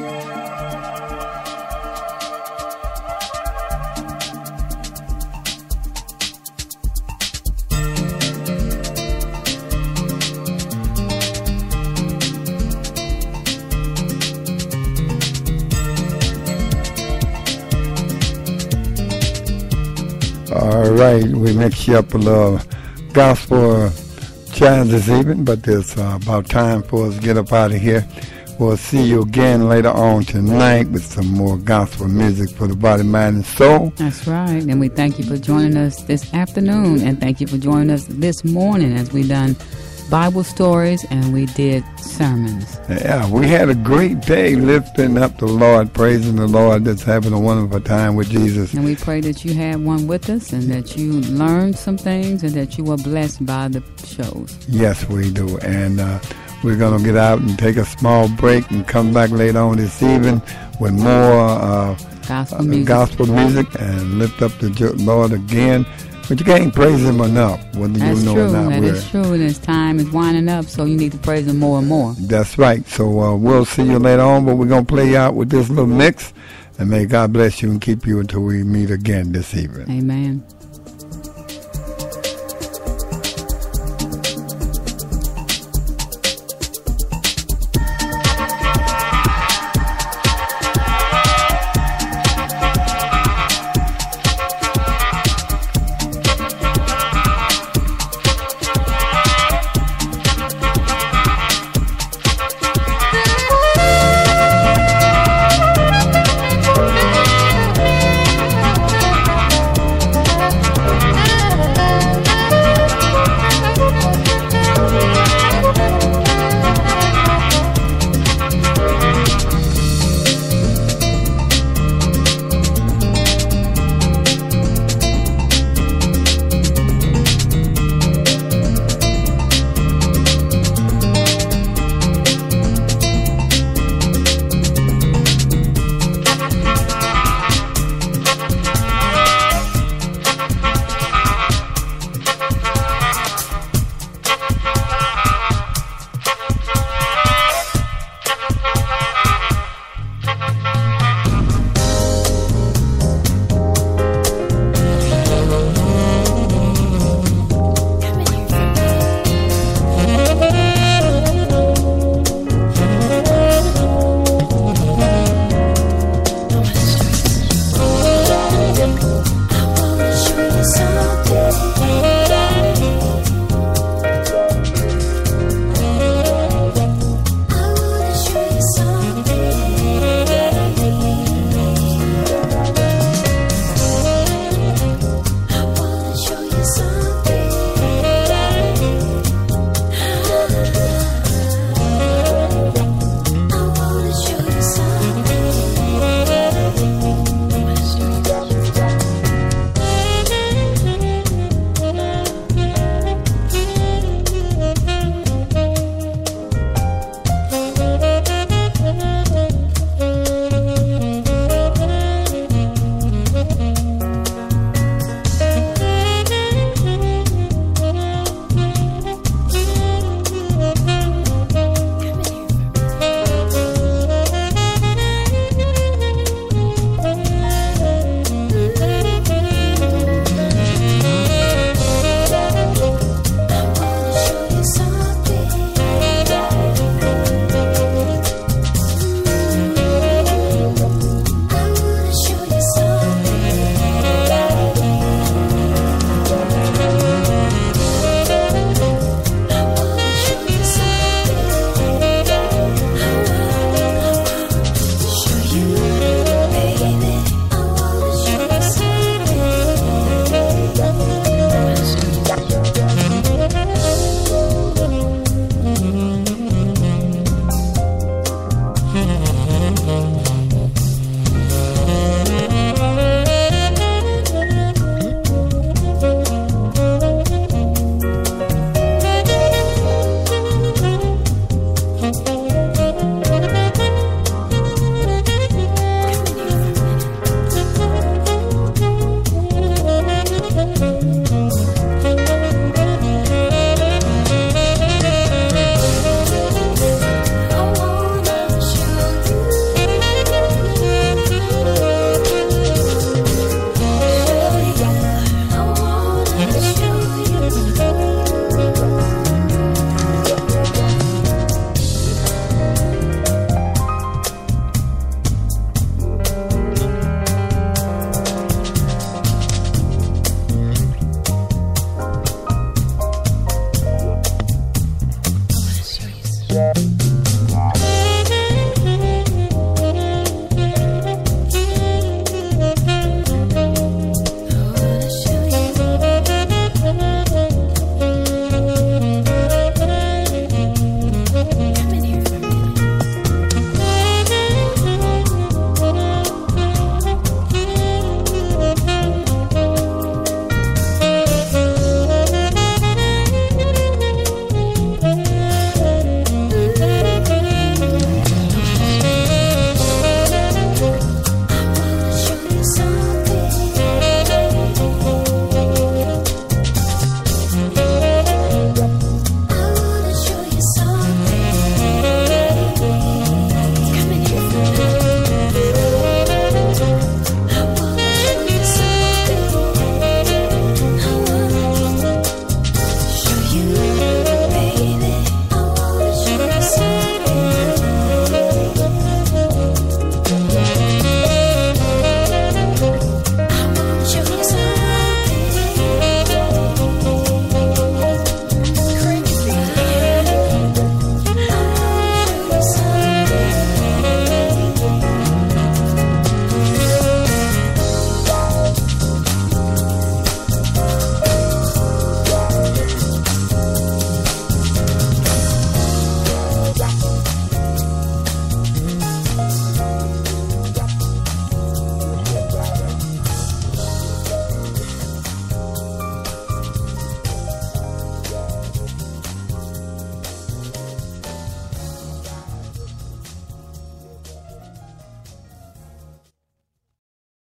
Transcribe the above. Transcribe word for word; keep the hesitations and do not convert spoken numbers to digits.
All right, we mixed you up a little gospel chant this evening, but it's uh, about time for us to get up out of here. We'll see you again later on tonight with some more gospel music for the body, mind, and soul. That's right, and we thank you for joining us this afternoon, and thank you for joining us this morning as we done Bible stories and we did sermons. Yeah, we had a great day lifting up the Lord, praising the Lord, just having a wonderful time with Jesus. And we pray that you had one with us and that you learned some things and that you were blessed by the shows. Yes, we do. And uh, we're going to get out and take a small break and come back later on this evening with more uh, gospel, music. Uh, gospel music and lift up the Lord again. But you can't praise him enough, whether That's you know true. or not. That is true. And his time is winding up, so you need to praise him more and more. That's right. So uh, we'll see you later on, but we're going to play you out with this little mix. And may God bless you and keep you until we meet again this evening. Amen.